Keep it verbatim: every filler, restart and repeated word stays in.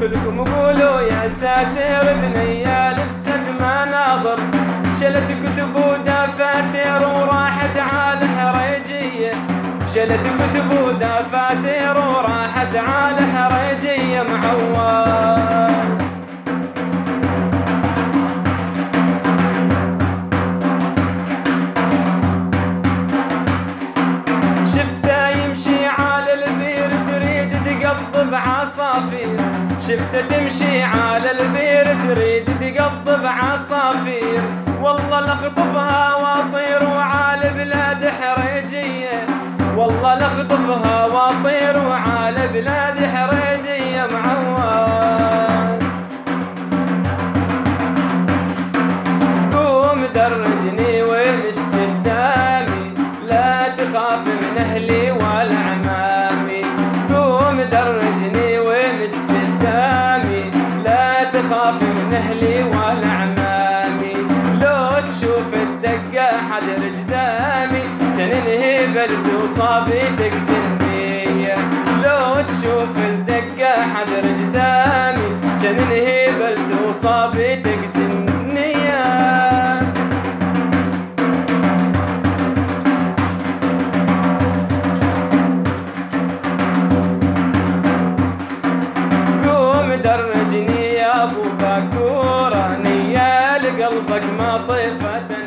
كلكم قولوا يا ساتر بنية لبست مناظر، شلت كتب ودفاتر وراحت على الحريجية، شلت كتب ودفاتر وراحت على الحريجية معول. شفته يمشي على البير تريد تقضب عصافير، شفته تمشي على البير تريد تقضب عصافير، والله لخطفها واطير وعلى بلاد حريجية، والله لخطفها واطير وعلى بلاد حريجية معول. قوم درجني وامش قدامي، لا تخاف من اهلي ولا عمامي، قوم درجني وامش قدامي، لا تخاف من اهلي ولا عمامي، لو تشوف الدقة حدر قدامي كان انهبلت وصابيتك جنية، لو تشوف الدقة حدر قدامي كان انهبلت وصابيتك جنية. درجني يا ابو باكوره نية لقلبك ما طيفت